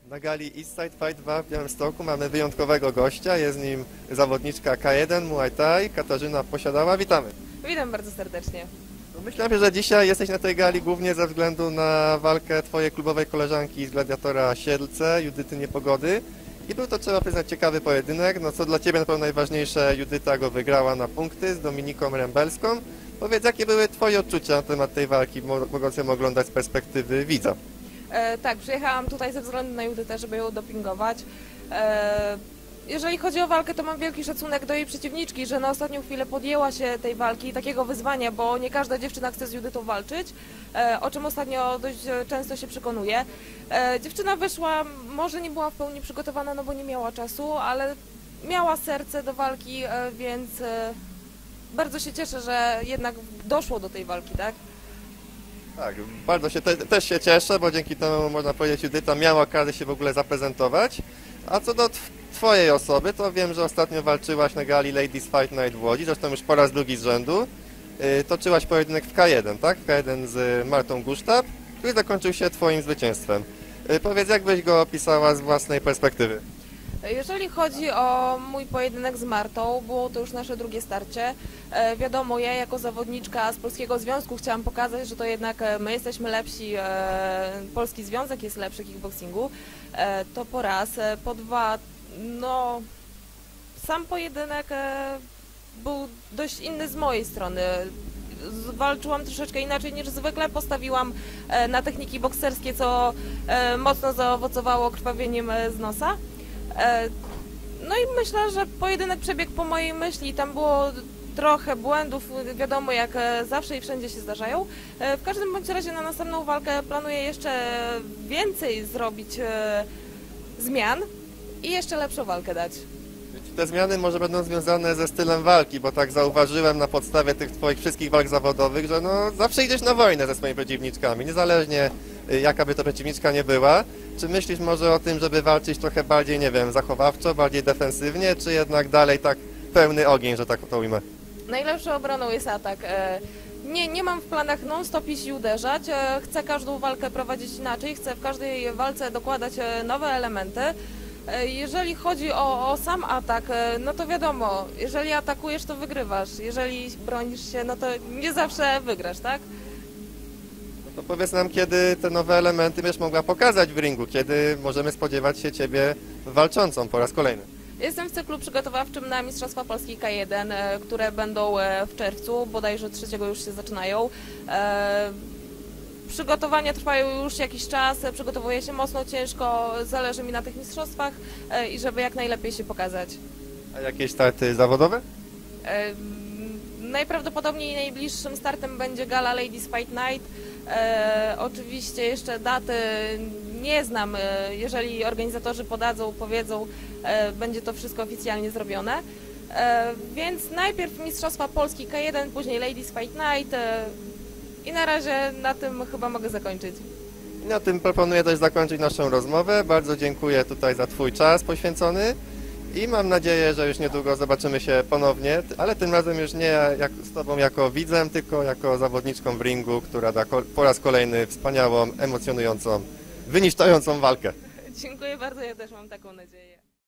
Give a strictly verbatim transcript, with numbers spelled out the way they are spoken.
Na gali Eastside Fight dwa w Białymstoku mamy wyjątkowego gościa, jest nim zawodniczka K jeden Muay Thai, Katarzyna Posiadała. Witamy. Witam bardzo serdecznie. Myślałem, że dzisiaj jesteś na tej gali głównie ze względu na walkę twojej klubowej koleżanki z Gladiatora Siedlce, Judyty Niepogody. I był to, trzeba przyznać, ciekawy pojedynek. No co dla ciebie na pewno najważniejsze, Judyta go wygrała na punkty z Dominiką Rembelską. Powiedz, jakie były twoje odczucia na temat tej walki, mogąc ją oglądać z perspektywy widza? E, tak, przyjechałam tutaj ze względu na Judytę, żeby ją dopingować. E, jeżeli chodzi o walkę, to mam wielki szacunek do jej przeciwniczki, że na ostatnią chwilę podjęła się tej walki, takiego wyzwania, bo nie każda dziewczyna chce z Judytą walczyć, e, o czym ostatnio dość często się przekonuje. E, dziewczyna wyszła, może nie była w pełni przygotowana, no bo nie miała czasu, ale miała serce do walki, e, więc e, bardzo się cieszę, że jednak doszło do tej walki, tak? Tak, bardzo się te, też się cieszę, bo dzięki temu, można powiedzieć, Judyta miała okazję się w ogóle zaprezentować. A co do twojej osoby, to wiem, że ostatnio walczyłaś na gali Ladies Fight Night w Łodzi, zresztą już po raz drugi z rzędu. Yy, toczyłaś pojedynek w K jeden, tak? W K jeden z Martą Gusztab, który zakończył się twoim zwycięstwem. Yy, powiedz, jak byś go opisała z własnej perspektywy? Jeżeli chodzi o mój pojedynek z Martą, było to już nasze drugie starcie. E, wiadomo, ja jako zawodniczka z Polskiego Związku chciałam pokazać, że to jednak my jesteśmy lepsi, e, Polski Związek jest lepszy w kickboxingu. E, to po raz. E, po dwa, no sam pojedynek e, był dość inny z mojej strony. Walczyłam troszeczkę inaczej niż zwykle, postawiłam e, na techniki bokserskie, co e, mocno zaowocowało krwawieniem e, z nosa. No i myślę, że pojedynek przebiegł po mojej myśli, tam było trochę błędów, wiadomo, jak zawsze i wszędzie się zdarzają. W każdym bądź razie na następną walkę planuję jeszcze więcej zrobić zmian i jeszcze lepszą walkę dać. Te zmiany może będą związane ze stylem walki, bo tak zauważyłem na podstawie tych twoich wszystkich walk zawodowych, że no zawsze idziesz na wojnę ze swoimi przeciwniczkami, niezależnie jaka by to przeciwniczka nie była. Czy myślisz może o tym, żeby walczyć trochę bardziej, nie wiem, zachowawczo, bardziej defensywnie, czy jednak dalej tak pełny ogień, że tak to ujmę? Najlepszą obroną jest atak. Nie, nie mam w planach non-stop iść i uderzać, chcę każdą walkę prowadzić inaczej, chcę w każdej walce dokładać nowe elementy. Jeżeli chodzi o, o sam atak, no to wiadomo, jeżeli atakujesz, to wygrywasz, jeżeli bronisz się, no to nie zawsze wygrasz, tak? No to powiedz nam, kiedy te nowe elementy będziesz mogła pokazać w ringu, kiedy możemy spodziewać się ciebie walczącą po raz kolejny. Jestem w cyklu przygotowawczym na Mistrzostwa Polski K jeden, które będą w czerwcu, bodajże trzeciego już się zaczynają. Przygotowania trwają już jakiś czas, przygotowuję się mocno ciężko, zależy mi na tych mistrzostwach i żeby jak najlepiej się pokazać. A jakieś starty zawodowe? E, najprawdopodobniej najbliższym startem będzie gala Ladies Fight Night. E, oczywiście jeszcze daty nie znam, e, jeżeli organizatorzy podadzą, powiedzą, e, będzie to wszystko oficjalnie zrobione. E, więc najpierw Mistrzostwa Polski K jeden, później Ladies Fight Night. E, I na razie na tym chyba mogę zakończyć. I na tym proponuję też zakończyć naszą rozmowę. Bardzo dziękuję tutaj za twój czas poświęcony i mam nadzieję, że już niedługo zobaczymy się ponownie, ale tym razem już nie jak, z tobą jako widzem, tylko jako zawodniczką w ringu, która da po raz kolejny wspaniałą, emocjonującą, wyniszczającą walkę. Dziękuję bardzo, ja też mam taką nadzieję.